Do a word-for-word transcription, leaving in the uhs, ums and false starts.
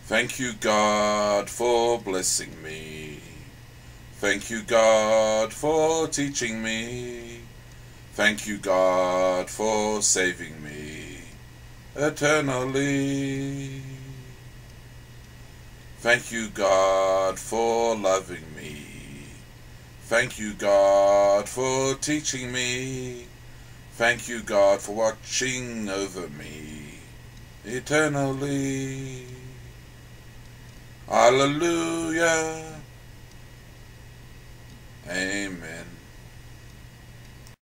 Thank you, God, for blessing me. Thank you, God, for teaching me. Thank you, God, for saving me eternally. Thank you, God, for loving me. Thank you, God, for teaching me. Thank you, God, for watching over me eternally. Hallelujah. Amen.